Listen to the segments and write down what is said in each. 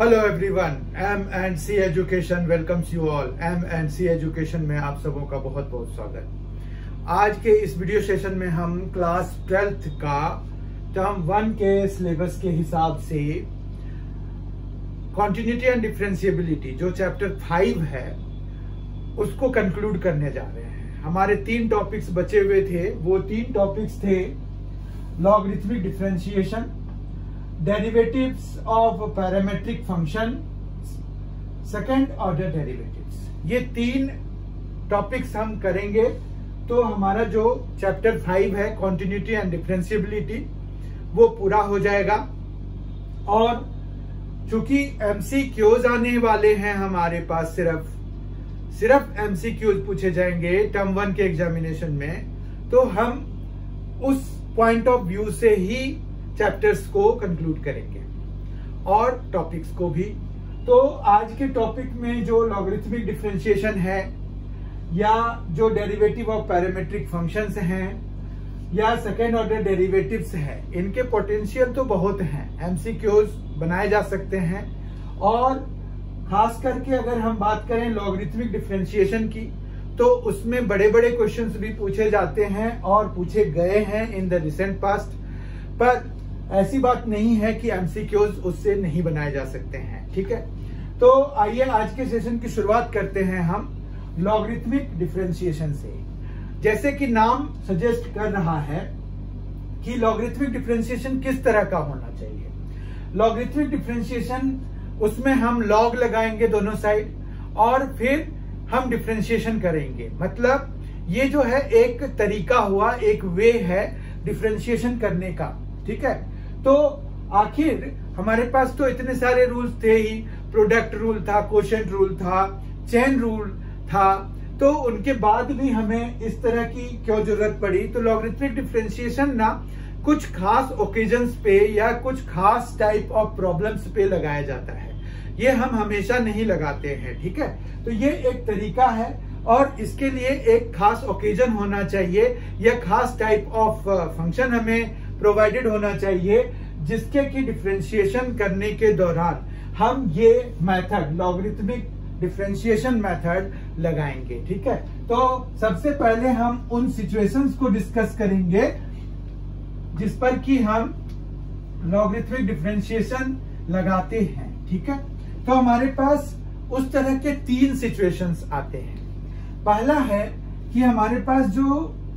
Hello everyone, M&C education welcomes you all. M&C education में आप सबों का बहुत बहुत स्वागत। आज के इस वीडियो सेशन में हम क्लास 12th का टर्म 1 के सिलेबस के हिसाब से कॉन्टिन्यूटी एंड डिफरेंशिएबिलिटी जो चैप्टर 5 है उसको कंक्लूड करने जा रहे हैं। हमारे 3 टॉपिक्स बचे हुए थे। वो 3 टॉपिक्स थे logarithmic differentiation, derivatives of parametric function, second order derivatives. ये 3 टॉपिक्स हम करेंगे तो हमारा जो चैप्टर 5 है कॉन्टिन्यूटी एंड डिफरेंशिएबिलिटी वो पूरा हो जाएगा। और चूंकि MCQs आने वाले हैं हमारे पास, सिर्फ MCQs पूछे जाएंगे टर्म 1 के एग्जामिनेशन में, तो हम उस पॉइंट ऑफ व्यू से ही चैप्टर्स को कंक्लूड करेंगे और टॉपिक्स को भी। तो आज के टॉपिक में जो लॉगरिथमिक डिफरेंशिएशन है या जो डेरिवेटिव ऑफ पैरामीट्रिक फंक्शंस हैं या सेकेंड ऑर्डर डेरिवेटिव्स हैं, इनके पोटेंशियल तो बहुत हैं, MCQs बनाए जा सकते हैं। और खास करके अगर हम बात करें लॉगरिथमिक डिफरेंशिएशन की तो उसमें बड़े बड़े क्वेश्चंस भी पूछे जाते हैं और पूछे गए हैं इन द रिसेंट पास्ट। पर ऐसी बात नहीं है कि MCQs उससे नहीं बनाए जा सकते हैं, ठीक है। तो आइए आज के सेशन की शुरुआत करते हैं हम लॉगरिथमिक डिफरेंशिएशन से। जैसे कि नाम सजेस्ट कर रहा है कि लॉगरिथमिक डिफरेंशिएशन किस तरह का होना चाहिए। लॉगरिथमिक डिफरेंशिएशन, उसमें हम लॉग लगाएंगे दोनों साइड और फिर हम डिफरेंशिएशन करेंगे। मतलब ये जो है एक तरीका हुआ, एक वे है डिफरेंशिएशन करने का, ठीक है। तो आखिर हमारे पास तो इतने सारे रूल्स थे ही, प्रोडक्ट रूल था, कोशेंट रूल था, चेन रूल था, तो उनके बाद भी हमें इस तरह की क्यों जरूरत पड़ी। तो लॉगरिथमिक डिफरेंशिएशन ना कुछ खास ओकेजन्स पे या कुछ खास टाइप ऑफ प्रॉब्लम्स पे लगाया जाता है, ये हम हमेशा नहीं लगाते हैं, ठीक है। तो ये एक तरीका है और इसके लिए एक खास ओकेजन होना चाहिए या खास टाइप ऑफ फंक्शन हमें प्रोवाइडेड होना चाहिए जिसके की डिफरेंशिएशन करने के दौरान हम ये मेथड लॉगरिथमिक डिफरेंशिएशन मेथड लगाएंगे, ठीक है। तो सबसे पहले हम उन सिचुएशंस को डिस्कस करेंगे जिस पर कि हम लॉगरिथमिक डिफरेंशिएशन लगाते हैं, ठीक है। तो हमारे पास उस तरह के 3 सिचुएशंस आते हैं। पहला है कि हमारे पास जो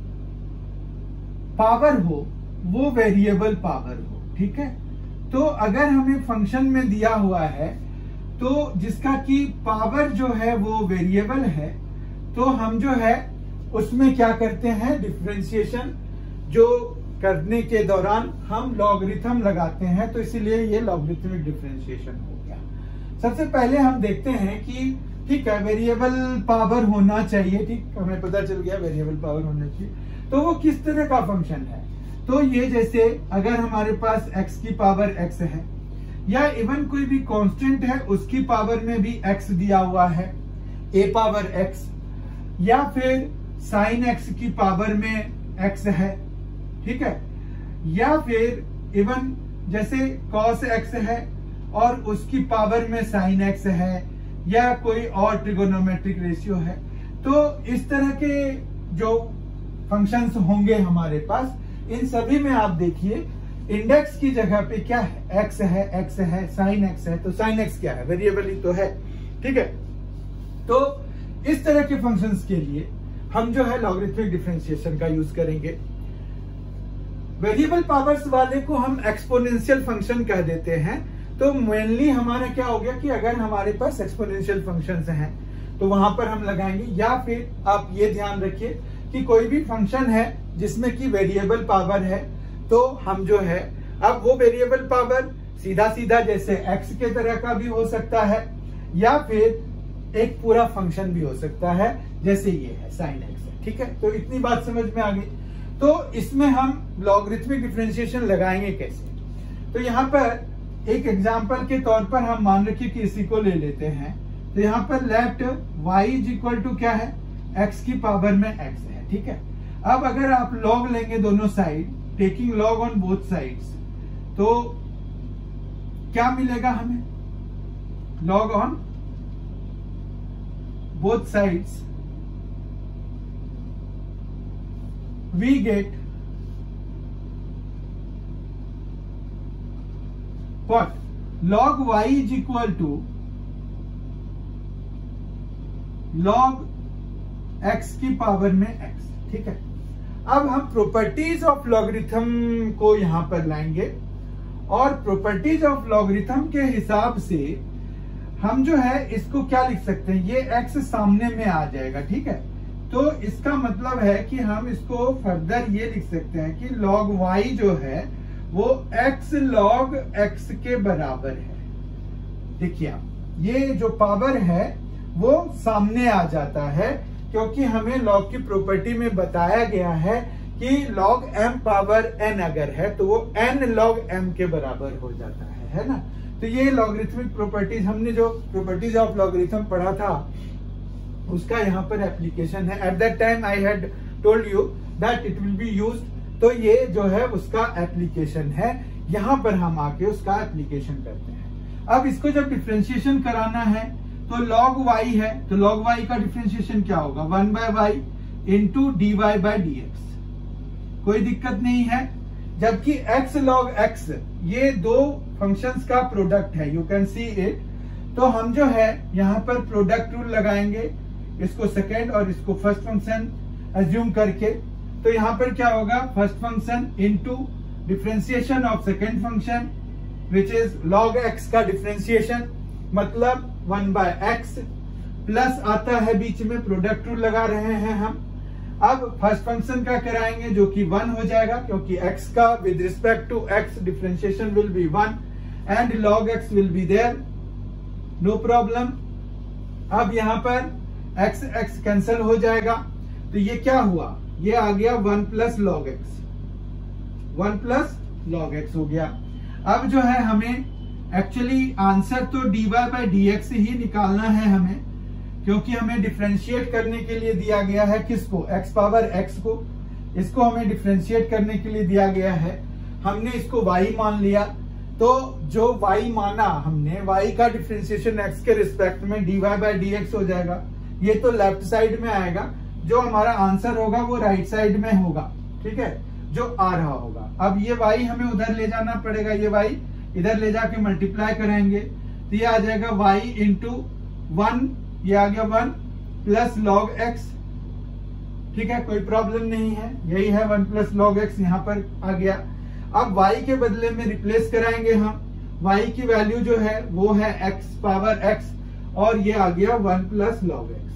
पावर हो वो वेरिएबल पावर हो, ठीक है। तो अगर हमें फंक्शन में दिया हुआ है तो जिसका कि पावर जो है वो वेरिएबल है, तो हम जो है उसमें क्या करते हैं, डिफरेंशिएशन जो करने के दौरान हम लॉगरिथम लगाते हैं। तो इसीलिए ये लॉगरिथमिक डिफरेंशिएशन हो गया। सबसे पहले हम देखते हैं कि ठीक है, वेरिएबल पावर होना चाहिए, ठीक, हमें पता चल गया वेरिएबल पावर होना चाहिए। तो वो किस तरह का फंक्शन है, तो ये जैसे अगर हमारे पास x की पावर x है या इवन कोई भी कांस्टेंट है उसकी पावर में भी x दिया हुआ है, a पावर x, या फिर साइन x की पावर में x है, ठीक है, या फिर इवन जैसे cos x है और उसकी पावर में साइन x है, या कोई और ट्रिगोनोमेट्रिक रेशियो है। तो इस तरह के जो फंक्शंस होंगे हमारे पास, इन सभी में आप देखिए इंडेक्स की जगह पे क्या है, x है, साइन x है। तो साइन x क्या है, वेरिएबल ही तो है, ठीक है। तो इस तरह के फंक्शंस के लिए हम जो है लॉगरिथमिक डिफरेंशिएशन का यूज करेंगे। वेरिएबल पावर्स वाले को हम एक्सपोनेंशियल फंक्शन कह देते हैं। तो मेनली हमारा क्या हो गया कि अगर हमारे पास एक्सपोनेंशियल फंक्शंस हैं तो वहां पर हम लगाएंगे, या फिर आप ये ध्यान रखिए कि कोई भी फंक्शन है जिसमें कि वेरिएबल पावर है, तो हम जो है अब वो वेरिएबल पावर सीधा सीधा जैसे x के तरह का भी हो सकता है या फिर एक पूरा फंक्शन भी हो सकता है जैसे ये है साइन x है, ठीक है। तो इतनी बात समझ में आ गई। तो इसमें हम लॉगरिथमिक डिफरेंशिएशन लगाएंगे कैसे। तो यहाँ पर एक एग्जाम्पल के तौर पर हम मान रखिए कि इसी को ले लेते हैं। तो यहाँ पर left y is equal to क्या है, x की पावर में x है, ठीक है। अब अगर आप लॉग लेंगे दोनों side, taking log on both sides, तो क्या मिलेगा हमें, log on both sides, we get what? Log y is equal to log x की पावर में x, ठीक है। अब हम प्रॉपर्टीज ऑफ लॉगरिथम को यहां पर लाएंगे और प्रॉपर्टीज ऑफ लॉगरिथम के हिसाब से हम जो है इसको क्या लिख सकते हैं, ये x सामने में आ जाएगा, ठीक है। तो इसका मतलब है कि हम इसको फर्दर ये लिख सकते हैं कि log y जो है वो x log x के बराबर है। देखिए आप ये जो पावर है वो सामने आ जाता है, क्योंकि हमें लॉग की प्रॉपर्टी में बताया गया है कि log m पावर n अगर है तो वो n log m के बराबर हो जाता है ना। तो ये लॉगरिथमिक प्रॉपर्टीज, हमने जो प्रॉपर्टीज ऑफ लॉगरिथम पढ़ा था उसका यहाँ पर एप्लीकेशन है। At that time I had told you that it will be used, तो ये जो है उसका एप्लीकेशन है। यहाँ पर हम आके उसका एप्लीकेशन करते हैं। अब इसको जब डिफ्रेंशिएशन कराना है तो log y है, तो log y का डिफ्रेंशिएशन क्या होगा, 1/y into dy by dx, कोई दिक्कत नहीं है। जबकि x log x ये दो फंक्शंस का प्रोडक्ट है, यू कैन सी इट। तो हम जो है यहाँ पर प्रोडक्ट रूल लगाएंगे, इसको सेकेंड और इसको फर्स्ट फंक्शन एज्यूम करके। तो यहाँ पर क्या होगा, first function into differentiation of second function which is log x का डिफ्रेंशिएशन, मतलब 1/x प्लस आता है बीच में, प्रोडक्ट रूल लगा रहे हैं हम। अब फर्स्ट फंक्शन का कराएंगे जो कि 1 हो जाएगा, क्योंकि x का with respect to x differentiation will be 1 and log x will be there, no problem. अब यहाँ पर x x कैंसिल हो जाएगा, तो ये क्या हुआ, ये आ गया 1 plus log x, 1 plus log x हो गया। अब जो है हमें एक्चुअली आंसर तो dy बाई dx ही निकालना है हमें, क्योंकि हमें डिफरेंशिएट करने के लिए दिया गया है किसको, x पावर x को। इसको हमें डिफरेंशिएट करने के लिए दिया गया है, हमने इसको y मान लिया। तो जो y माना हमने, y का डिफरेंशिएशन x के रिस्पेक्ट में dy बाई dx हो जाएगा। ये तो लेफ्ट साइड में आएगा, जो हमारा आंसर होगा वो राइट साइड में होगा, ठीक है, जो आ रहा होगा। अब ये y हमें उधर ले जाना पड़ेगा, ये y इधर ले जाके मल्टीप्लाई करेंगे तो ये आ जाएगा y इंटू 1, ये आ गया 1 प्लस log x, ठीक है, कोई प्रॉब्लम नहीं है, यही है 1 प्लस log x यहाँ पर आ गया। अब y के बदले में रिप्लेस कराएंगे हम, y की वैल्यू जो है वो है x पावर x और ये आ गया 1 प्लस log x।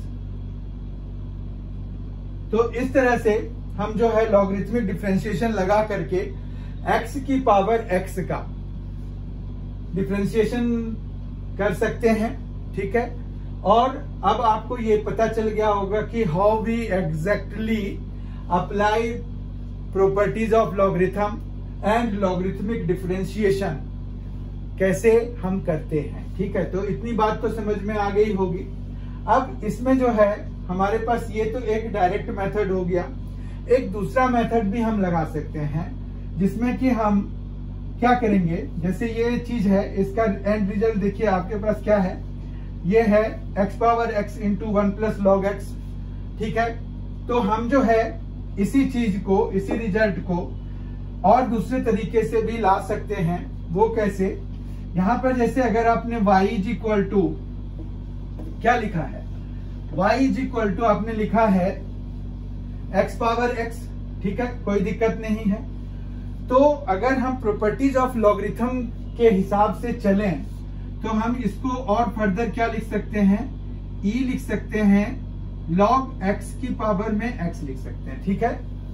तो इस तरह से हम जो है लॉगरिथमिक डिफरेंशिएशन लगा करके x की पावर x का डिफरेंशिएशन कर सकते हैं, ठीक है। और अब आपको ये पता चल गया होगा कि how we exactly apply properties of logarithm and logarithmic differentiation कैसे हम करते हैं, ठीक है। तो इतनी बात तो समझ में आ गई होगी। अब इसमें जो है हमारे पास ये तो एक डायरेक्ट मेथड हो गया, एक दूसरा मेथड भी हम लगा सकते हैं, जिसमें कि हम क्या करेंगे, जैसे ये चीज है, इसका एंड रिजल्ट देखिए आपके पास क्या है, ये है x power x into 1 plus log x, ठीक है। तो हम जो है इसी चीज को, इसी रिजल्ट को और दूसरे तरीके से भी ला सकते हैं। वो कैसे, यहां पर जैसे अगर आपने y इज इक्वल टू क्या लिखा है, y इज इक्वल टू आपने लिखा है x पावर x, ठीक है, कोई दिक्कत नहीं है। तो अगर हम प्रॉपर्टीज ऑफ लॉगरिथम के हिसाब से चलें तो हम इसको और फर्दर क्या लिख सकते हैं, e लिख सकते हैं, log x की पावर में x लिख सकते हैं, ठीक है,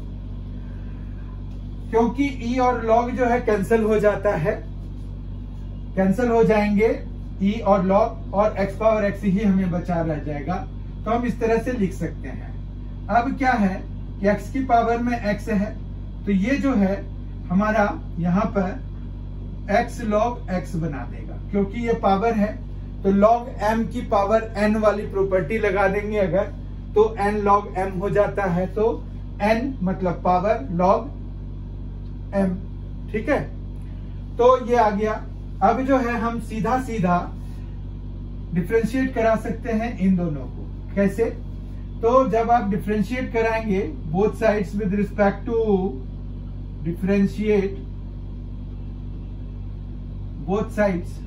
क्योंकि e और log जो है कैंसिल हो जाता है, कैंसिल हो जाएंगे e और log, और x पावर x ही हमें बचा रह जाएगा। तो हम इस तरह से लिख सकते हैं। अब क्या है कि x की पावर में x है, तो ये जो है हमारा यहाँ पर x log x बना देगा, क्योंकि ये पावर है। तो log m की पावर n वाली प्रॉपर्टी लगा देंगे अगर, तो n log m हो जाता है, तो n मतलब पावर log m, ठीक है। तो ये आ गया। अब जो है हम सीधा सीधा डिफरेंशिएट करा सकते हैं इन दोनों को। कैसे? तो जब आप डिफरेंशिएट कराएंगे both sides with respect to differentiate both sides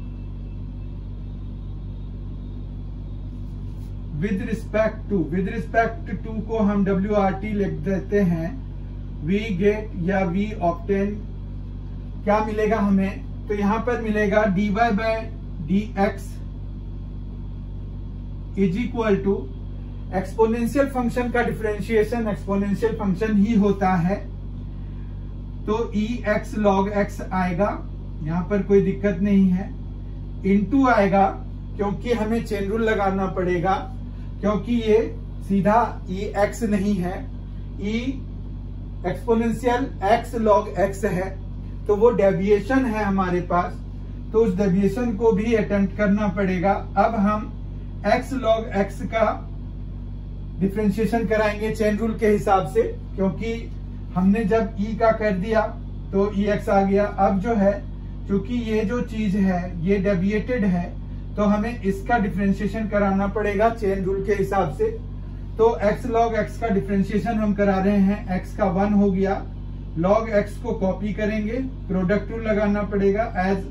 with respect to को हम WRT लिख देते हैं। वी गेट या वी ऑब्टेन क्या मिलेगा हमें? तो यहां पर मिलेगा dy by dx is equal to exponential function का डिफरेंशिएशन एक्सपोनेंशियल फंक्शन ही होता है, तो ex log x आएगा, यहां पर कोई दिक्कत नहीं है। इनटू आएगा क्योंकि हमें चेन रूल लगाना पड़ेगा, क्योंकि ये सीधा ex नहीं है, e exponential x log x है, तो वो डेविएशन है हमारे पास, तो उस डेविएशन को भी अटेम्प्ट करना पड़ेगा। अब हम x log x का डिफरेंशिएशन कराएंगे चेन रूल के हिसाब से, क्योंकि हमने जब e का कर दिया तो ex आ गया। अब जो है क्योंकि ये जो चीज है ये डेविएटेड है, तो हमें इसका डिफरेंशिएशन कराना पड़ेगा चेन रूल के हिसाब से। तो x log x का डिफरेंशिएशन हम करा रहे हैं, x का 1 हो गया, log x को कॉपी करेंगे, प्रोडक्ट रूल लगाना पड़ेगा, as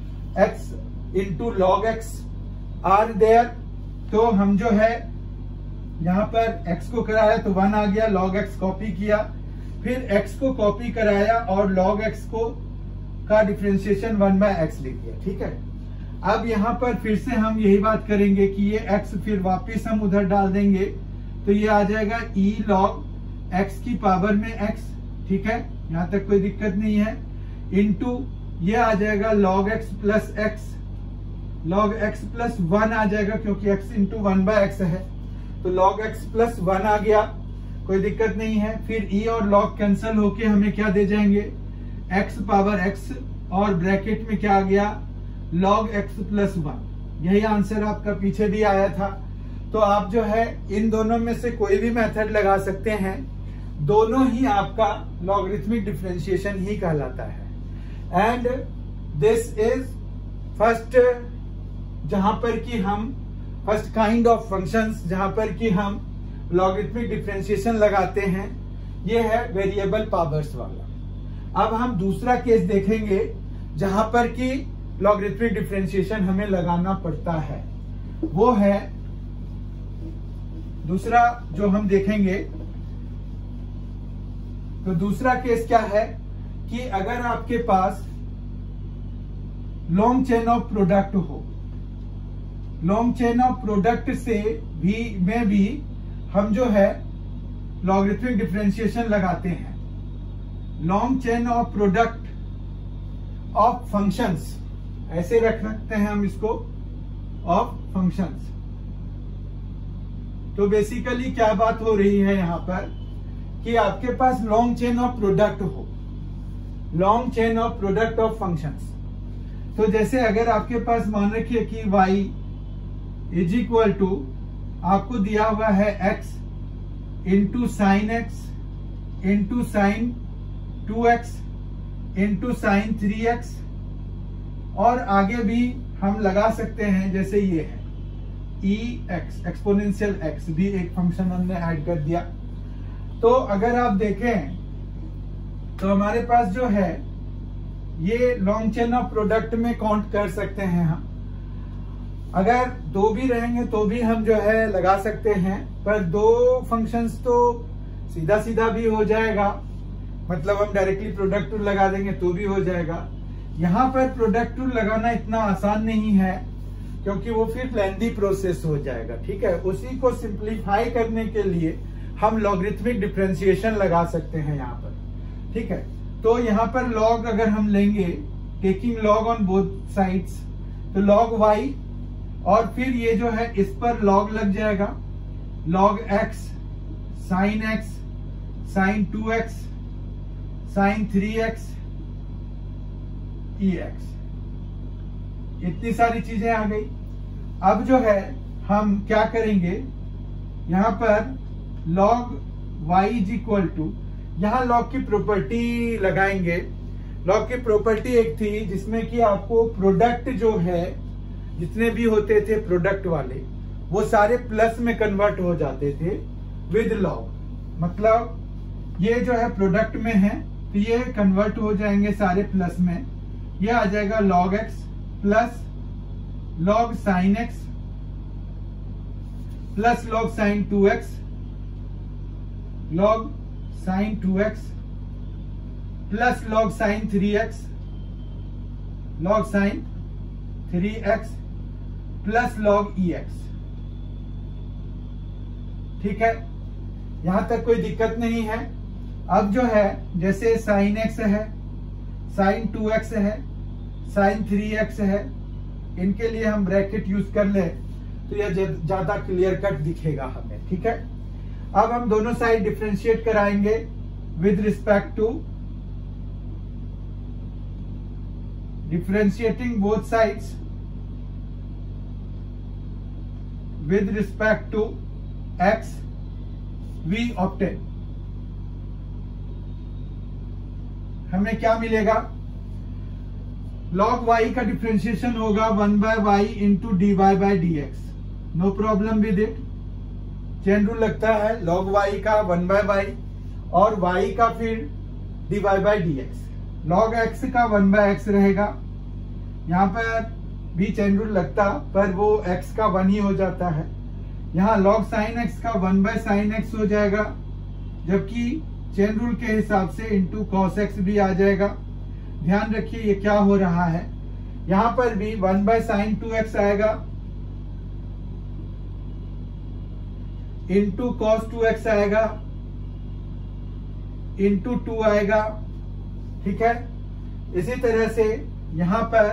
x into log x are there. तो हम जो है यहां पर x को कराया तो 1 आ गया, log x कॉपी किया, फिर x को कॉपी कराया और log x को का डिफरेंशिएशन 1/x लिख दिया। ठीक है, अब यहां पर फिर से हम यही बात करेंगे कि ये x फिर वापस हम उधर डाल देंगे, तो ये आ जाएगा e log x की पावर में x। ठीक है, यहां तक कोई दिक्कत नहीं है। इनटू ये आ जाएगा log x plus x, log x plus 1 आ जाएगा क्योंकि x इंटू 1/x है, तो log x प्लस 1 आ गया, कोई दिक्कत नहीं है। फिर e और log कैंसिल होके हमें क्या दे जाएंगे? x पावर x, और ब्रैकेट में क्या आ गया? log x plus 1। यही आंसर आपका पीछे भी आया था। तो आप जो है इन दोनों में से कोई भी मेथड लगा सकते हैं, दोनों ही आपका लॉगरिथमिक डिफरेंशिएशन ही कहलाता है। एंड दिस इज फर्स्ट, जहां पर कि हम फर्स्ट काइंड ऑफ फंक्शंस जहां पर कि हम लॉगरिथमिक डिफरेंशिएशन लगाते हैं, ये है वेरिएबल पावर्स वाला। अब हम दूसरा केस देखेंगे जहां पर कि लॉगरिथमिक डिफरेंशिएशन हमें लगाना पड़ता है, वो है दूसरा जो हम देखेंगे। तो दूसरा केस क्या है कि अगर आपके पास लॉन्ग चेन ऑफ प्रोडक्ट हो, लॉन्ग चेन ऑफ प्रोडक्ट से भी हम जो है लॉगरिथमिक डिफरेंशिएशन लगाते हैं। Long chain of product of functions, ऐसे रख सकते हैं हम इसको, ऑफ फंक्शंस। तो बेसिकली क्या बात हो रही है यहां पर कि आपके पास लॉन्ग चेन ऑफ प्रोडक्ट हो, long chain of product of functions. तो जैसे अगर आपके पास मान रखिए कि y इज इक्वल टू आपको दिया हुआ है x into sine x into sine 2x into sine 3x, और आगे भी हम लगा सकते हैं जैसे ये है ex एक्सपोनेंशियल x, भी एक फंक्शन हमने ऐड कर दिया। तो अगर आप देखें तो हमारे पास जो है ये लॉन्ग चेन ऑफ प्रोडक्ट में काउंट कर सकते हैं हम। अगर दो भी रहेंगे तो भी हम जो है लगा सकते हैं, पर दो फंक्शंस तो सीधा सीधा भी हो जाएगा, मतलब हम डायरेक्टली प्रोडक्ट रूल लगा देंगे तो भी हो जाएगा। यहाँ पर प्रोडक्ट रूल लगाना इतना आसान नहीं है क्योंकि वो फिर लेंथी प्रोसेस हो जाएगा। ठीक है, उसी को सिंप्लीफाई करने के लिए हम लॉगरिथमिक डिफरेंशिएशन लगा सकते हैं यहाँ पर। ठीक है, तो यहाँ पर लॉग अगर हम लेंगे, taking log on both sides, तो लॉग y, और फिर ये जो है इस पर लॉग लग जाएगा, log x sine x sine 2x sine 3x ex, इतनी सारी चीजें आ गई। अब जो है हम क्या करेंगे, यहां पर log y is equal to, यहां log की प्रॉपर्टी लगाएंगे। log की प्रॉपर्टी एक थी जिसमें कि आपको प्रोडक्ट जो है जितने भी होते थे प्रोडक्ट वाले वो सारे प्लस में कन्वर्ट हो जाते थे विद लॉग। मतलब ये जो है प्रोडक्ट में है तो ये कन्वर्ट हो जाएंगे सारे प्लस में। ये आ जाएगा log x plus log sin x plus log sin 2x log sin 2x plus log sin 3x log sin 3x plus log ex। ठीक है, यहां तक कोई दिक्कत नहीं है। अब जो है जैसे sin x है, sin 2x है, sin 3x है, इनके लिए हम ब्रैकेट यूज कर ले तो यह ज्यादा क्लियर कट दिखेगा हमें। ठीक है, अब हम दोनों साइड डिफरेंशिएट कराएंगे with respect to differentiating both sides with respect to x, we obtain हमें क्या मिलेगा? log y का डिफरेंशिएशन होगा 1/y into dy by dx। No problem with it. Chain rule लगता है log y का 1/y और y का फिर dy by dx। log x का 1/x रहेगा, यहाँ पर भी चेन रूल लगता पर वो x का 1 ही हो जाता है। यहाँ log sin x का 1/sin x हो जाएगा, जबकि चेन रूल के हिसाब से इंटू cos x भी आ जाएगा। ध्यान रखिए ये क्या हो रहा है, यहाँ पर भी 1/sin 2x आएगा इंटू cos 2x आएगा इंटू 2 आएगा। ठीक है, इसी तरह से यहां पर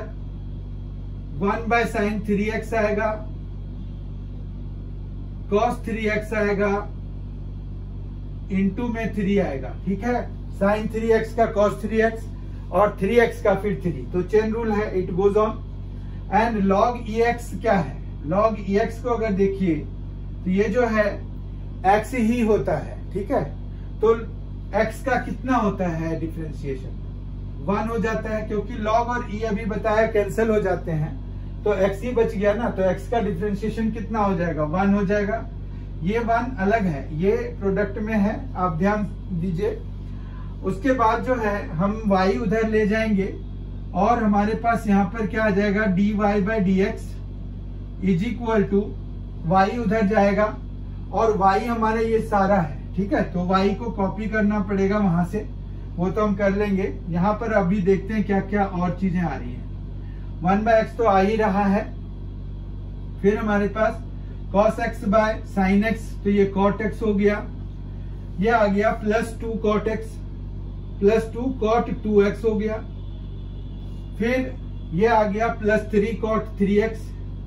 1/sin 3x आएगा, cos 3x आएगा, इंटू में 3 आएगा। ठीक है, sin 3x का cos 3x और 3x का फिर 3। तो चेन रूल है, it goes on. And log ex क्या है? log ex को अगर देखिए तो ये जो है x ही होता है। ठीक है, तो x का कितना होता है डिफरेंशिएशन? 1 हो जाता है, क्योंकि log और e अभी बताया कैंसिल हो जाते हैं तो x ही बच गया ना, तो x का डिफरेंशिएशन कितना हो जाएगा? 1 हो जाएगा। ये 1 अलग है, ये प्रोडक्ट में है, आप ध्यान दीजिए। उसके बाद जो है हम y उधर ले जाएंगे और हमारे पास यहाँ पर क्या आ जाएगा? dy by dx is equal to y उधर जाएगा और y हमारा ये सारा है। ठीक है, तो y को कॉपी करना पड़ेगा वहां से, वो तो हम कर लेंगे। यहाँ पर अभी देखते हैं क्या क्या और चीजें आ रही हैं। 1/x तो आ ही रहा है, फिर हमारे पास cos x by sin x, तो ये cot x हो गया। ये आ गया plus 2 cot x plus 2 cot 2x हो गया। फिर ये आ गया प्लस 3 cot 3x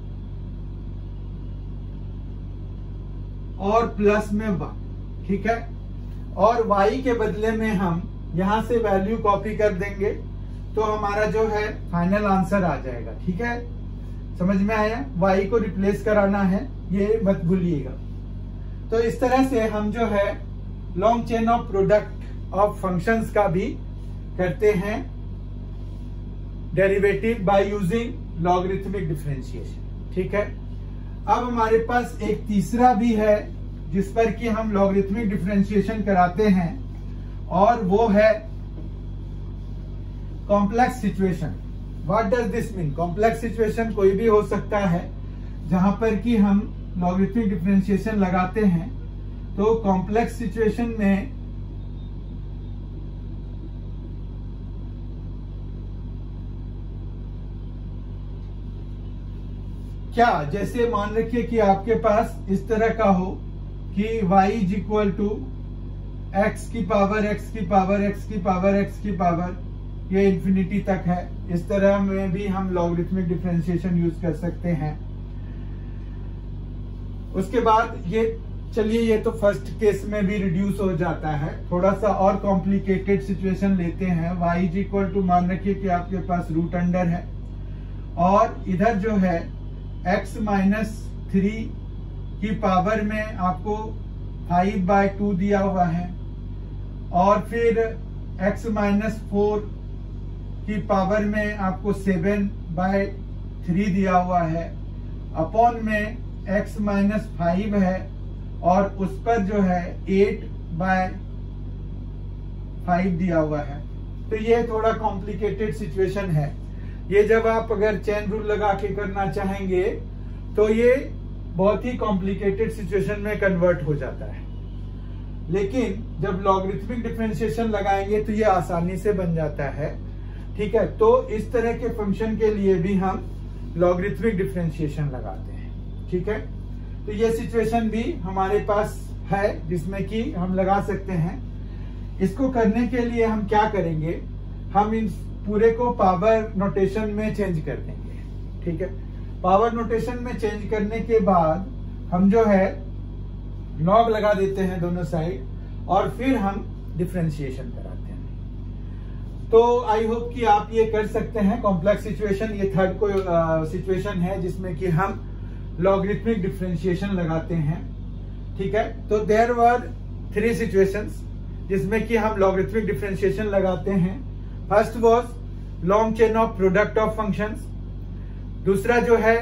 और प्लस में 1। ठीक है, और y के बदले में हम यहां से वैल्यू कॉपी कर देंगे तो हमारा जो है फाइनल आंसर आ जाएगा। ठीक है, समझ में आया? y को रिप्लेस कराना है, ये मत भूलिएगा। तो इस तरह से हम जो है long chain of product of functions का भी करते हैं derivative by using logarithmic differentiation. ठीक है, अब हमारे पास एक तीसरा भी है जिस पर कि हम लॉगरिथमिक डिफरेंशिएशन कराते हैं, और वो है complex situation. What does this mean? Complex situation कोई भी हो सकता है जहां पर कि हम लॉगरिथमिक डिफरेंशिएशन लगाते हैं। तो कॉम्प्लेक्स सिचुएशन में क्या, जैसे मान रखिए कि आपके पास इस तरह का हो कि y is equal to x की पावर x की पावर x की पावर x की पावर, ये इंफिनिटी तक है। इस तरह में भी हम लॉगरिथमिक डिफरेंशिएशन यूज कर सकते हैं। उसके बाद ये चलिए, ये तो फर्स्ट केस में भी रिड्यूस हो जाता है। थोड़ा सा और कॉम्प्लिकेटेड सिचुएशन लेते हैं। y इज इक्वल टू मान रखिए कि आपके पास रूट अंडर है और इधर जो है x माइनस 3 की पावर में आपको 5/2 दिया हुआ है, और फिर x माइनस 4 की पावर में आपको 7/2 3 दिया हुआ है, अपॉन में x माइनस 5 है, और उस पर जो है 8/5 दिया हुआ है। तो ये थोड़ा कॉम्प्लिकेटेड सिचुएशन है। ये जब आप अगर चेन रूल लगा के करना चाहेंगे तो ये बहुत ही कॉम्प्लिकेटेड सिचुएशन में कन्वर्ट हो जाता है, लेकिन जब लॉगरिथमिक डिफरेंशिएशन लगाएंगे तो ये आसानी से बन जाता है। ठीक है, तो इस तरह के फंक्शन के लिए भी हम लॉगरिथमिक डिफरेंशिएशन लगाते हैं। ठीक है, तो ये सिचुएशन भी हमारे पास है जिसमें कि हम लगा सकते हैं। इसको करने के लिए हम क्या करेंगे, हम इन पूरे को पावर नोटेशन में चेंज कर देंगे। ठीक है, पावर नोटेशन में चेंज करने के बाद हम जो है लॉग लगा देते हैं दोनों साइड, और फिर हम डिफरेंशिएशन कराते हैं। तो आई होप कि आप ये कर सकते हैं। कॉम्प्लेक्स सिचुएशन, ये थर्ड को सिचुएशन है जिसमें कि हम लॉगरिथमिक डिफरेंशिएशन लगाते हैं। ठीक है, तो देयर वर 3 सिचुएशंस जिसमें कि हम लॉगरिथमिक डिफरेंशिएशन लगाते हैं। First was long chain of product of functions. दूसरा जो है,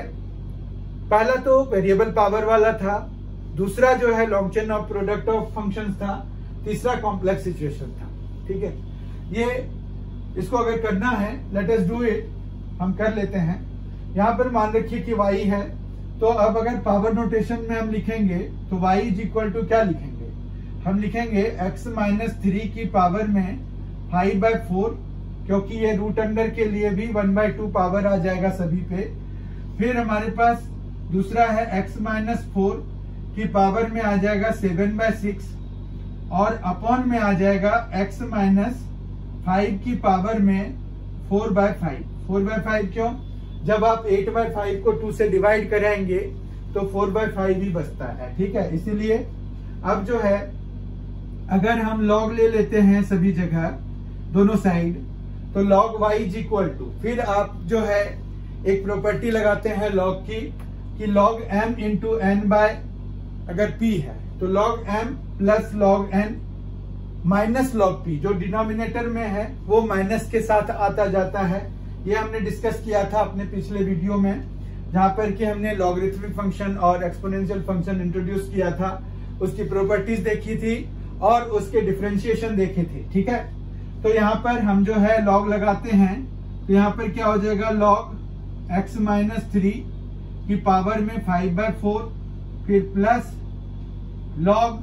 पहला तो वेरिएबल पावर वाला था, दूसरा जो है long chain of product of functions था, तीसरा कॉम्प्लेक्स सिचुएशन था। ठीक है, ये इसको अगर करना है, लेट अस डू इट, हम कर लेते हैं। यहां पर मान रखिए कि y है, तो अब अगर पावर नोटेशन में हम लिखेंगे तो y इज इक्वल टू क्या लिखेंगे, हम लिखेंगे x माइनस 3 की पावर में 5/4, क्योंकि ये रूट अंडर के लिए भी 1/2 पावर आ जाएगा सभी पे। फिर हमारे पास दूसरा है x माइनस 4 की पावर में आ जाएगा 7/6, और अपॉन में आ जाएगा x माइनस 5 की पावर में 4/5। 4/5 क्यों, जब आप 8/5 को 2 से डिवाइड कराएंगे तो 4/5 ही बचता है। ठीक है, इसीलिए अब जो है अगर हम लॉग ले लेते हैं सभी जगह दोनों साइड, तो log y is equal to, फिर आप जो है एक प्रॉपर्टी लगाते हैं लॉग की, कि log m into n by अगर p है तो log m plus log n minus log p, जो डिनोमिनेटर में है वो माइनस के साथ आता जाता है। ये हमने डिस्कस किया था अपने पिछले वीडियो में, जहां पर कि हमने लॉगरिथमिक फंक्शन और एक्सपोनेंशियल फंक्शन इंट्रोड्यूस किया था, उसकी प्रॉपर्टीज देखी थी और उसके डिफरेंशिएशन देखे थे। ठीक है, तो यहाँ पर हम जो है लॉग लगाते हैं, तो यहाँ पर क्या हो जाएगा, log x माइनस 3 की पावर में 5/4, फिर प्लस log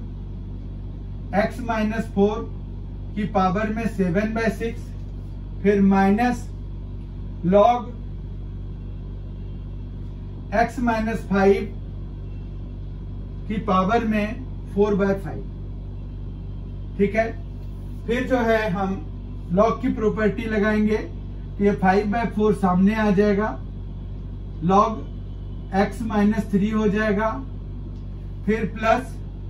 x माइनस 4 की पावर में 7/6, फिर माइनस log x माइनस 5 की पावर में 4/5। ठीक है, फिर जो है हम log की प्रॉपर्टी लगाएंगे, तो ये 5/4 सामने आ जाएगा, log x माइनस 3 हो जाएगा, फिर प्लस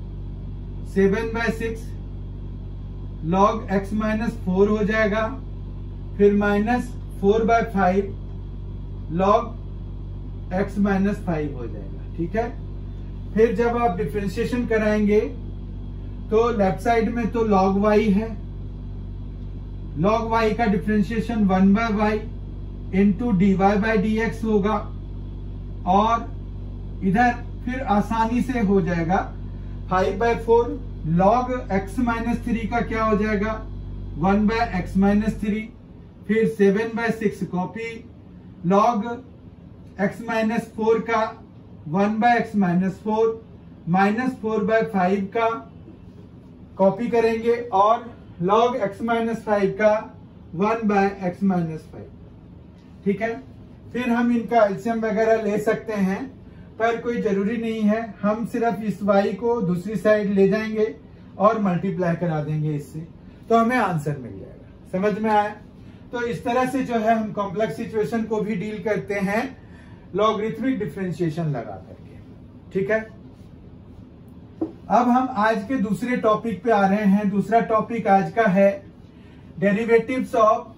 7/6 log x माइनस 4 हो जाएगा, फिर माइनस 4/5 log x माइनस 5 हो जाएगा। ठीक है, फिर जब आप डिफरेंशिएशन कराएंगे तो लेफ्ट साइड में तो log y है, log y का डिफरेंशिएशन 1/y इंटू dy/dx होगा, और इधर फिर आसानी से हो जाएगा 5/4 log x माइनस 3 का क्या हो जाएगा 1/x माइनस 3, फिर 7/6 कॉपी, log x माइनस 4 का 1/x माइनस 4 माइनस 4/5 का कॉपी करेंगे, और log x माइनस 5 का 1/x माइनस 5। ठीक है, फिर हम इनका एलसीएम वगैरह ले सकते हैं, पर कोई जरूरी नहीं है, हम सिर्फ इस y को दूसरी साइड ले जाएंगे और मल्टीप्लाई करा देंगे इससे, तो हमें आंसर मिल जाएगा। समझ में आया? तो इस तरह से जो है हम कॉम्प्लेक्स सिचुएशन को भी डील करते हैं लॉगरिथमिक डिफरेंशिएशन लगा करके। ठीक है, अब हम आज के दूसरे टॉपिक पे आ रहे हैं। दूसरा टॉपिक आज का है derivatives of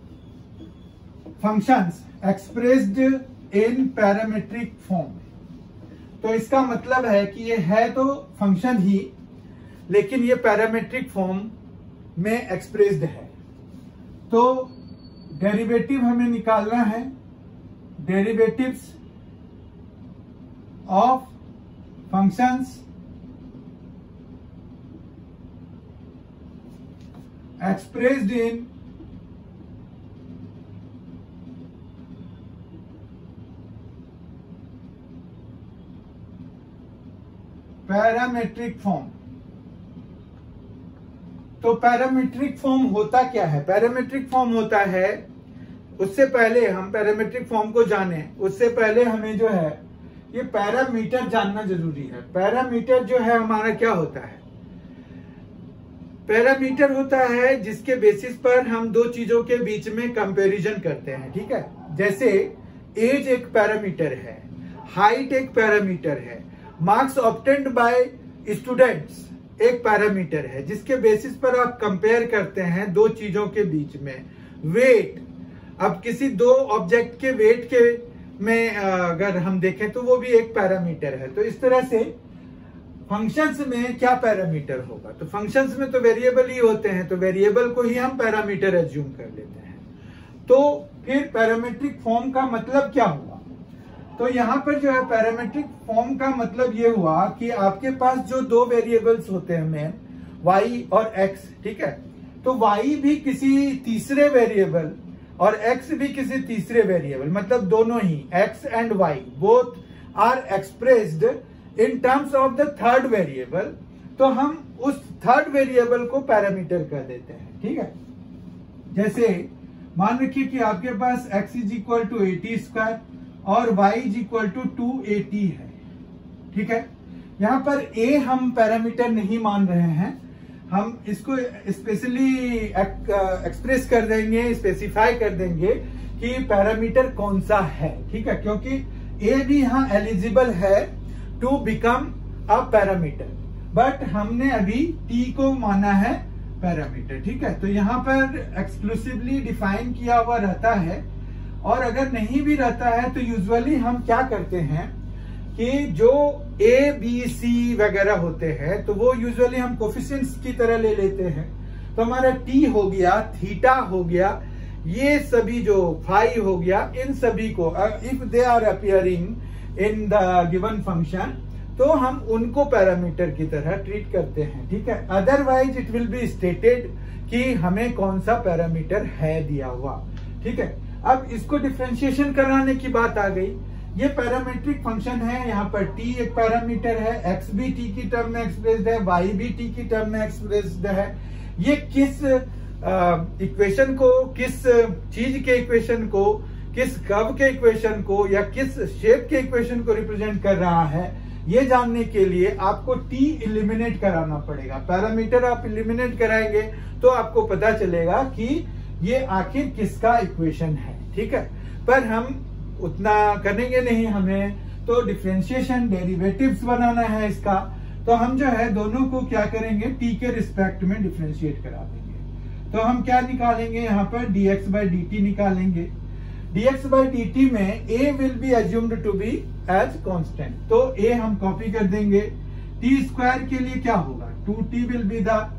functions expressed in parametric form. तो इसका मतलब है कि ये है तो फंक्शन ही, लेकिन ये पैरामीट्रिक फॉर्म में एक्सप्रेस्ड है। तो डेरिवेटिव हमें निकालना है derivatives of functions expressed in parametric form. तो पैरामेट्रिक फॉर्म होता क्या है? पैरामेट्रिक फॉर्म होता है, उससे पहले हम पैरामेट्रिक फॉर्म को जाने उससे पहले हमें जो है ये पैरामीटर जानना जरूरी है। पैरामीटर जो है हमारा क्या होता है? पैरामीटर होता है जिसके बेसिस पर हम दो चीजों के बीच में कंपैरिजन करते हैं, ठीक है। जैसे एज एक पैरामीटर है, हाइट एक पैरामीटर है, मार्क्स ऑब्टेन्ड बाय स्टूडेंट्स एक पैरामीटर है जिसके बेसिस पर आप कंपेयर करते हैं दो चीजों के बीच में। वेट, अब किसी दो ऑब्जेक्ट के वेट के में अगर हम देखें तो वो भी एक पैरामीटर है। तो इस तरह से फंक्शंस में क्या पैरामीटर होगा? तो फंक्शंस में तो वेरिएबल ही होते हैं, तो वेरिएबल को ही हम पैरामीटर एज्यूम कर लेते हैं। तो फिर पैरामेट्रिक फॉर्म का मतलब क्या हुआ? तो यहां पर जो है पैरामेट्रिक फॉर्म का मतलब ये हुआ कि आपके पास जो दो वेरिएबल्स होते हैं मेन, y और x, ठीक है। तो y भी किसी तीसरे वेरिएबल और x भी किसी तीसरे वेरिएबल, मतलब दोनों ही x and y both are expressed in terms of the third variable. तो हम उस थर्ड वेरिएबल को पैरामीटर कर देते हैं, ठीक है। जैसे मान रखिए कि आपके पास x is equal to 80 square और y इज इक्वल टू 280 है, ठीक है। यहां पर a हम पैरामीटर नहीं मान रहे हैं, हम इसको स्पेशली एक्सप्रेस कर देंगे, स्पेसिफाई कर देंगे कि पैरामीटर कौन सा है, ठीक है। क्योंकि a भी यहां एलिजिबल है to become a parameter, but हमने अभी t को माना है पैरामीटर, ठीक है। तो यहां पर एक्सक्लूसिवली डिफाइन किया हुआ रहता है, और अगर नहीं भी रहता है तो यूजुअली हम क्या करते हैं कि जो a b c वगैरह होते हैं तो वो यूजुअली हम कोफिशिएंट्स की तरह ले लेते हैं। तो हमारा t हो गया, थीटा हो गया, ये सभी जो फाई हो गया, इन सभी को if they are appearing in the given function तो हम उनको पैरामीटर की तरह ट्रीट करते हैं, ठीक है। Otherwise it will be stated कि हमें कौन सा पैरामीटर है दिया हुआ, ठीक है। अब इसको डिफरेंशिएशन कराने की बात आ गई। ये पैरामीट्रिक फंक्शन है, यहाँ पर t एक पैरामीटर है, x भी t की टर्म में एक्सप्रेस्ड है, y भी t की टर्म में एक्सप्रेस्ड है। ये किस इक्वेशन को, किस चीज के इक्वेशन को, किस कर्व के इक्वेशन को या किस शेप के इक्वेशन को रिप्रेजेंट कर रहा है, ये जानने के लिए आपको t इलिमिनेट कराना पड़ेगा। पैरामीटर आप इलिमिनेट कराएंगे तो आपको पता चलेगा कि ये आखिर किसका इक्वेशन है, ठीक है। पर हम उतना करेंगे नहीं, हमें तो डिफरेंशिएशन डेरिवेटिव्स बनाना है इसका। तो हम जो है दोनों को क्या करेंगे, t के रिस्पेक्ट में डिफरेंशिएट करा देंगे। तो हम क्या निकालेंगे, यहाँ पर dx by dt निकालेंगे। dx by dt में a will be assumed to be as constant, तो a हम कॉपी कर देंगे। t स्क्वायर के लिए क्या होगा, 2t will be the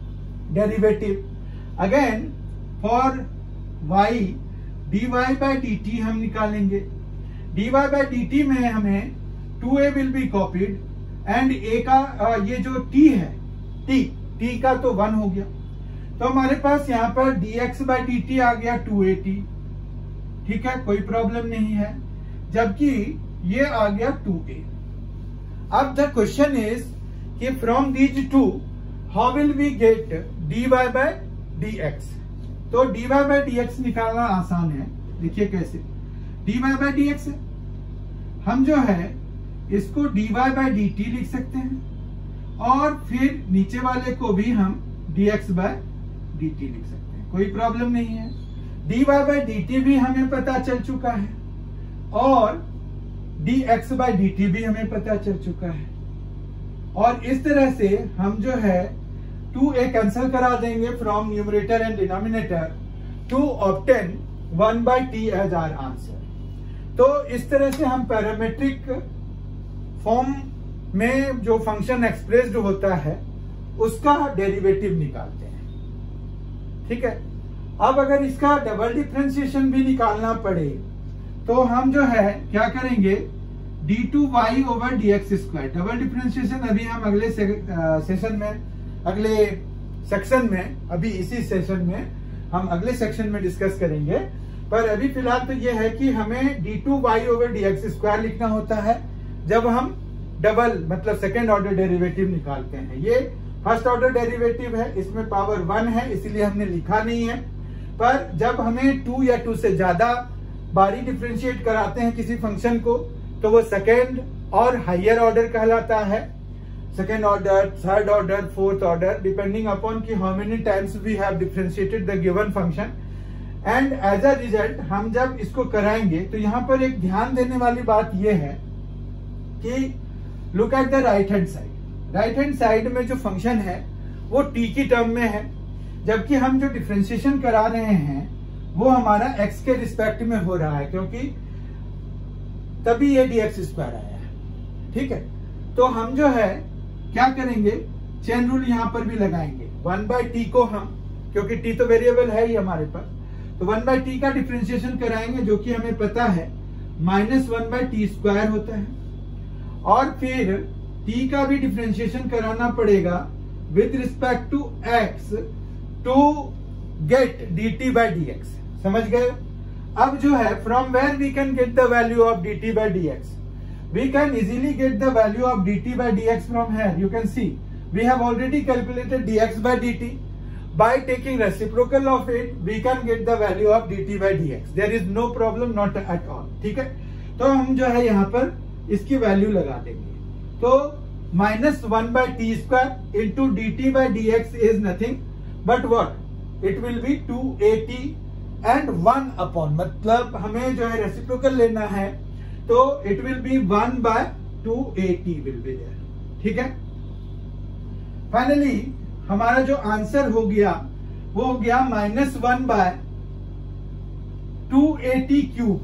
derivative. Again for y dy by dt हम निकालेंगे। dy by dt में हमें 2a will be copied and a का ये जो t है, t का तो 1 हो गया, तो हमारे पास यहाँ पर dx by dt आ गया 2at, ठीक है, कोई प्रॉब्लम नहीं है। जबकि ये आ गया 2a। अब द क्वेश्चन इज कि from these two how will we get dy by dx। तो dy by dx निकालना आसान है, देखिए कैसे। dy by dx हम जो है इसको dy by dt लिख सकते हैं और फिर नीचे वाले को भी हम dx by dt लिख सकते हैं, कोई प्रॉब्लम नहीं है। dy by dt भी हमें पता चल चुका है और dx by dt भी हमें पता चल चुका है, और इस तरह से हम जो है 2a कैंसिल करा देंगे from numerator and denominator to obtain 1 by t as our answer. तो इस तरह से हम पैरामेट्रिक फॉर्म में जो फंक्शन एक्सप्रेस्ड होता है उसका डेरिवेटिव निकालते हैं, ठीक है। अब अगर इसका डबल डिफरेंशिएशन भी निकालना पड़े तो हम जो है क्या करेंगे, d2y over dx square. Double differentiation अभी हम अगले सेशन में, अगले सेक्शन में, अभी इसी सेशन में हम अगले सेक्शन में डिस्कस करेंगे। पर अभी फिलहाल तो ये है कि हमें d2y ओवर dx स्क्वायर लिखना होता है जब हम डबल मतलब सेकेंड ऑर्डर डेरिवेटिव निकालते हैं। ये फर्स्ट ऑर्डर डेरिवेटिव है, इसमें पावर 1 है, इसीलिए हमने लिखा नहीं है। पर जब हमें 2 या 2 से ज्यादा बारी डिफ्रेंशिएट कराते हैं किसी फंक्शन को, तो वो सेकेंड और हायर ऑर्डर कहलाता है। Second order, third order, fourth order, depending upon कि how many times we have differentiated the given function. And as a result हम जब इसको कराएंगे तो यहाँ पर एक ध्यान देने वाली बात यह है कि look at the right hand side. Right hand side में जो फंक्शन है वो t की टर्म में है, जबकि हम जो डिफ्रेंशिएशन करा रहे हैं वो हमारा x के रिस्पेक्ट में हो रहा है, क्योंकि तभी ये dx स्क्वायर आया है। ठीक है, तो हम जो है क्या करेंगे, चेन रूल यहां पर भी लगाएंगे। 1/t को हम, क्योंकि t तो वेरिएबल है ही हमारे पास, तो 1/t का डिफ्रेंशिएशन कराएंगे, जो कि हमें पता है -1/t स्क्वायर होता है। और फिर t का भी डिफ्रेंशिएशन कराना पड़ेगा with respect to x to get dt/dx। समझ गए? अब जो है from where we can get the value of dt/dx, we can easily get the value of dt/dx from here. You can see we have already calculated dx/dt। by taking reciprocal of it we can get the value of dt/dx। there is no problem, not at all। ठीक है, तो हम जो है यहाँ पर इसकी value लगा देंगे। तो -1/t square into dt/dx is nothing but what, it will be 2at and 1 upon, मतलब हमें जो है रेसिप्रोकल लेना है तो it will be 1/2at will be there. ठीक है, फाइनली हमारा जो आंसर हो गया वो हो गया -1/2at क्यूब,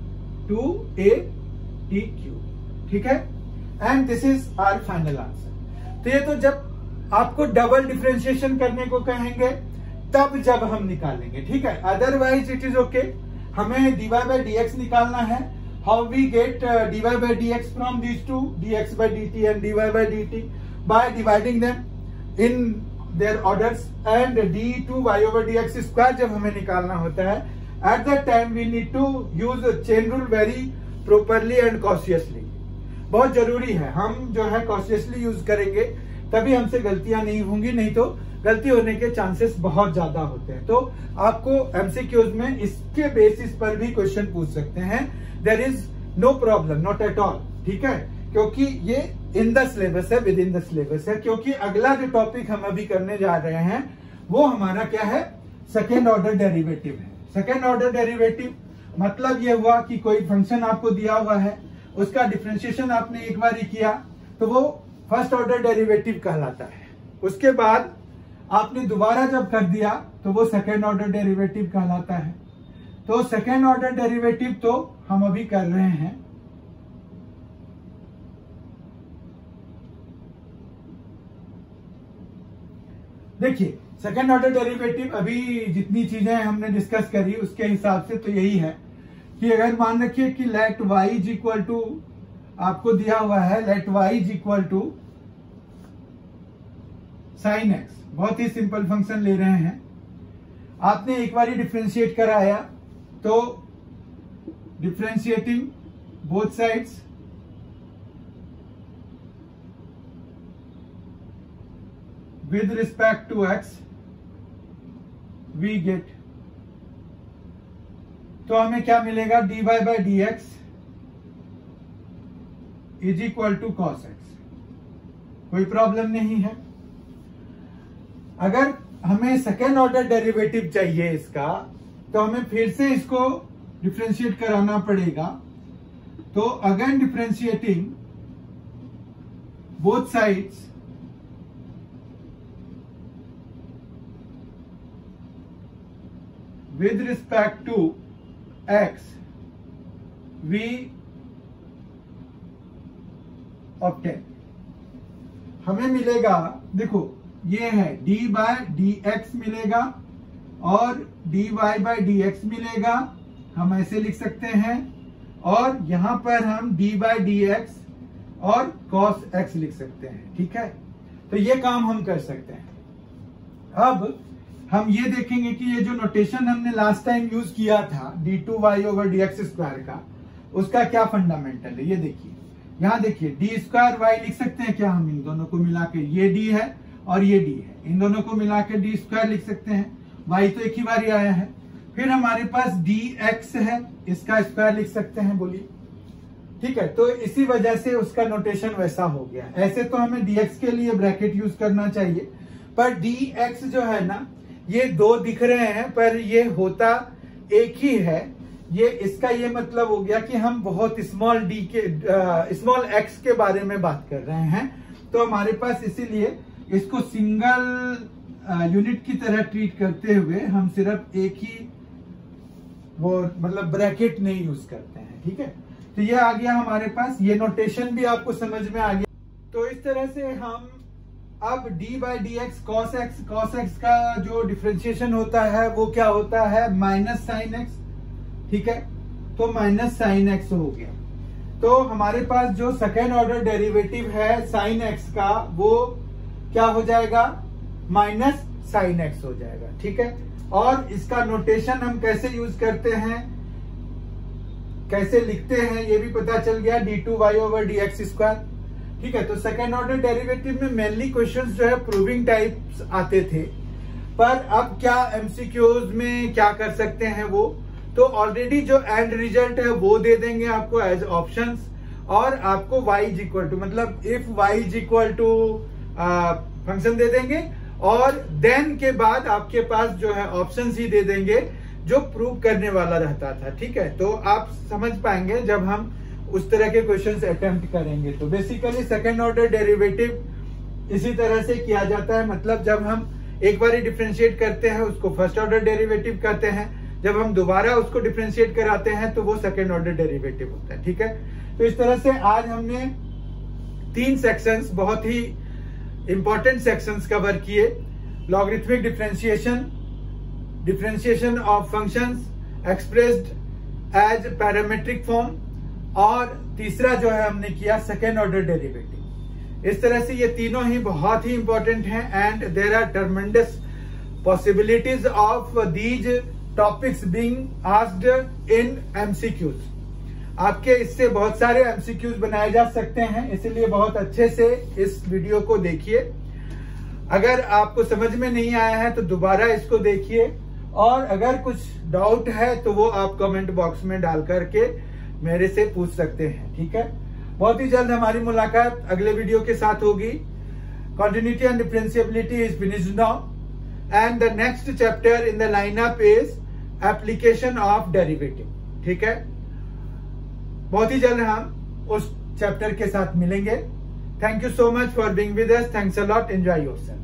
2at क्यूब। ठीक है, and this is our final answer. तो ये तो जब आपको डबल डिफरेंशिएशन करने को कहेंगे तब जब हम निकालेंगे। ठीक है, अदरवाइज इट इज ओके। हमें dy/dx निकालना है। How we get dy/dx from these two, dx/dt and dy/dt, by dividing them in their orders. And d2y over dx square जब हमें निकालना होता है, at that time we need to use chain rule very properly and cautiously. बहुत जरूरी है, हम जो है कॉशियसली यूज करेंगे तभी हमसे गलतियां नहीं होंगी, नहीं तो गलती होने के चांसेस बहुत ज्यादा होते हैं। तो आपको एमसीक्यूज में इसके बेसिस पर भी क्वेश्चन पूछ सकते हैं। There is no problem, not at all. ठीक है, क्योंकि ये इन द सिलेबस है, विद इन द सिलेबस है। क्योंकि अगला जो टॉपिक हम अभी करने जा रहे हैं वो हमारा क्या है, सेकेंड ऑर्डर डेरिवेटिव है। सेकेंड ऑर्डर डेरिवेटिव मतलब ये हुआ कि कोई फंक्शन आपको दिया हुआ है, उसका डिफरेंशिएशन आपने एक बार ही किया तो वो फर्स्ट ऑर्डर डेरिवेटिव कहलाता है। उसके बाद आपने दोबारा जब कर दिया तो वो सेकेंड ऑर्डर डेरिवेटिव कहलाता है। तो सेकेंड ऑर्डर डेरिवेटिव तो हम अभी कर रहे हैं। देखिए, सेकेंड ऑर्डर डेरिवेटिव अभी जितनी चीजें हमने डिस्कस करी उसके हिसाब से तो यही है कि अगर मान रखिए कि let y is equal to, आपको दिया हुआ है let y is equal to sin x, बहुत ही सिंपल फंक्शन ले रहे हैं। आपने एक बार डिफरेंशिएट कराया तो differentiating both sides with respect to x we get, तो हमें क्या मिलेगा, dy/dx is equal to cos x। कोई प्रॉब्लम नहीं है। अगर हमें सेकेंड ऑर्डर डेरिवेटिव चाहिए इसका, तो हमें फिर से इसको डिफरेंशिएट कराना पड़ेगा। तो again differentiating both sides with respect to x we obtain, हमें मिलेगा, देखो ये है d/dx मिलेगा और dy/dx मिलेगा। हम ऐसे लिख सकते हैं और यहां पर हम डी बाई डी एक्स और कॉस एक्स लिख सकते हैं। ठीक है, तो ये काम हम कर सकते हैं। अब हम ये देखेंगे कि ये जो नोटेशन हमने लास्ट टाइम यूज किया था d2y ओवर dx स्क्वायर का, उसका क्या फंडामेंटल है। ये देखिए, यहाँ देखिए डी स्क्वायर वाई लिख सकते हैं क्या हम इन दोनों को मिला के, ये डी है और ये डी है, इन दोनों को मिला के डी स्क्वायर लिख सकते हैं। वाई तो एक ही बार ही आया है। फिर हमारे पास डी एक्स है, इसका स्क्वायर लिख सकते हैं, बोलिए। ठीक है, तो इसी वजह से उसका नोटेशन वैसा हो गया। ऐसे तो हमें dx के लिए ब्रैकेट यूज करना चाहिए, पर dx जो है ना, ये दो दिख रहे हैं पर ये होता एक ही है। ये इसका ये मतलब हो गया कि हम बहुत स्मॉल डी के स्मॉल एक्स के बारे में बात कर रहे हैं, तो हमारे पास इसीलिए इसको सिंगल यूनिट की तरह ट्रीट करते हुए हम सिर्फ एक ही वो मतलब ब्रैकेट नहीं यूज करते हैं। ठीक है, तो ये आ गया हमारे पास, ये नोटेशन भी आपको समझ में आ गया। तो इस तरह से हम अब d by d x cos x का जो डिफ्रेंशिएशन होता है वो क्या होता है, माइनस साइन एक्स। ठीक है, तो माइनस साइन एक्स हो गया। तो हमारे पास जो सेकेंड ऑर्डर डेरिवेटिव है साइन एक्स का, वो क्या हो जाएगा, माइनस साइन एक्स हो जाएगा। ठीक है, और इसका नोटेशन हम कैसे यूज करते हैं, कैसे लिखते हैं, ये भी पता चल गया, d2y ओवर dx स्क्वायर। ठीक है, तो सेकेंड ऑर्डर डेरिवेटिव में मेनली क्वेश्चंस जो है प्रूविंग टाइप्स आते थे, पर अब क्या एमसीक्यूज में क्या कर सकते हैं वो तो ऑलरेडी जो एंड रिजल्ट है वो दे देंगे आपको एज ऑप्शंस, और आपको y इज इक्वल टू मतलब if y is equal to function दे देंगे, और देन के बाद आपके पास जो है ऑप्शंस ही दे देंगे जो प्रूव करने वाला रहता था। ठीक है, तो आप समझ पाएंगे जब हम उस तरह के क्वेश्चंस अटेम्प्ट करेंगे। तो बेसिकली सेकेंड ऑर्डर डेरिवेटिव इसी तरह से किया जाता है, मतलब जब हम एक बार डिफरेंशिएट करते हैं उसको फर्स्ट ऑर्डर डेरिवेटिव कहते हैं, जब हम दोबारा उसको डिफरेंशिएट कराते हैं तो वो सेकेंड ऑर्डर डेरिवेटिव होता है। ठीक है, तो इस तरह से आज हमने 3 सेक्शंस, बहुत ही इंपॉर्टेंट सेक्शंस कवर किए। Logarithmic differentiation, differentiation of functions expressed as parametric form, और तीसरा जो है हमने किया सेकेंड ऑर्डर डेरिवेटिव। इस तरह से ये तीनों ही बहुत ही इंपॉर्टेंट हैं, and there are tremendous possibilities of these topics being asked in MCQs. आपके इससे बहुत सारे एमसीक्यूज बनाए जा सकते हैं, इसीलिए बहुत अच्छे से इस वीडियो को देखिए। अगर आपको समझ में नहीं आया है तो दोबारा इसको देखिए, और अगर कुछ डाउट है तो वो आप कमेंट बॉक्स में डाल करके मेरे से पूछ सकते हैं। ठीक है, बहुत ही जल्द हमारी मुलाकात अगले वीडियो के साथ होगी। Continuity and differentiability is finished now, and the next chapter in the lineup is application of derivative. ठीक है, बहुत ही जल्द हम उस चैप्टर के साथ मिलेंगे। Thank you so much for being with us. Thanks a lot. Enjoy yourself.